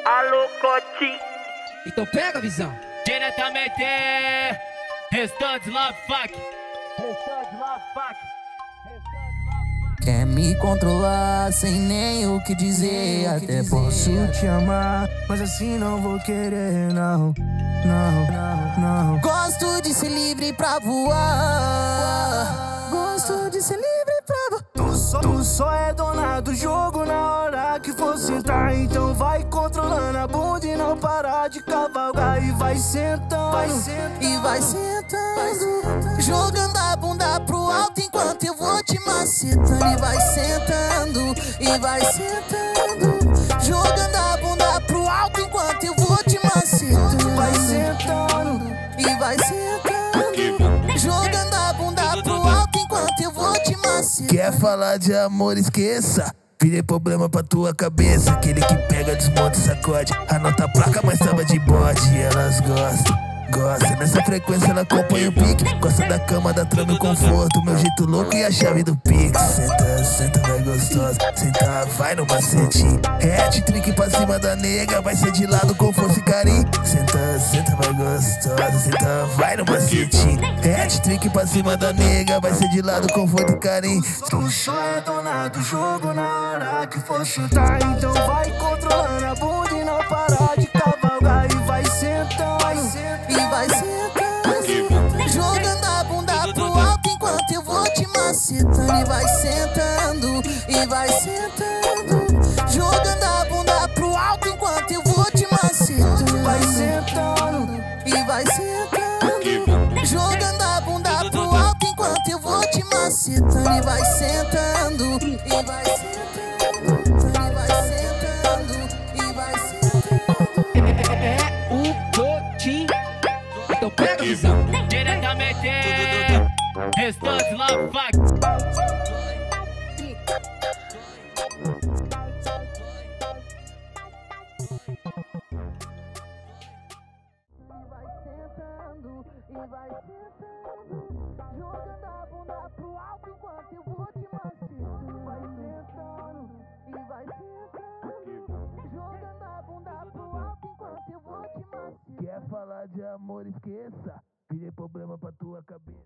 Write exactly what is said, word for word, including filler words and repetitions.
Alô, Cotinho. Então pega a visão. Diretamente, Restantes Love Fuck. Restantes Love Fuck. Quer me controlar sem nem o que dizer. Até posso te amar, mas assim não vou querer, não. Não, não, não. Gosto de ser livre pra voar. Gosto de ser livre pra voar. Tu só, tu só é dona do jogo na hora que for sentar. Então vai controlando a bunda e não parar de cavalgar. E vai sentando, vai sentando, e vai sentando, vai sentando, jogando a bunda pro alto enquanto eu vou te macetando. E vai sentando, e vai sentando, jogando a bunda pro alto enquanto eu vou te macetando. Vai sentando, e vai sentando, jogando a bunda pro alto enquanto eu vou te macetando. Quer falar de amor, esqueça. Virei problema pra tua cabeça. Aquele que pega, desmonta e sacode. Anota a placa, mas tava de bode. Elas gostam. Gosta, nessa frequência ela acompanha o pique. Gosta da cama, da trama e o conforto. Meu jeito louco e a chave do pix. Senta, senta, vai gostosa. Senta, vai no macetinho. Hat-trick pra cima da nega. Vai ser de lado com força e carinho. Senta, senta, vai gostosa. Senta, vai no macetinho. Hat-trick pra cima da nega. Vai ser de lado com força e carinho. Tu só é dona do jogo na hora que for chutar. Então vai controlando a bunda e não parar de cavalgar. E vai sentando, vai sentando, e vai sentando, jogando a bunda pro alto enquanto eu vou te macetando. E vai sentando, e vai sentando, jogando a bunda pro alto enquanto eu vou te macetando. Vai sentando, e vai sentando, jogando a bunda pro alto enquanto eu vou te macetando. E vai sentando, e vai sentando, e vai sentando, e vai sentando. É o Cotinho. Então pega a visão. Diretamente, Restantes Love Fuck. E vai sentando, jogando a bunda pro alto enquanto eu vou te macetando. Vai sentando, e vai sentando, jogando a bunda pro alto enquanto eu vou te macetando. Quer falar de amor, esqueça. Virei problema pra tua cabeça.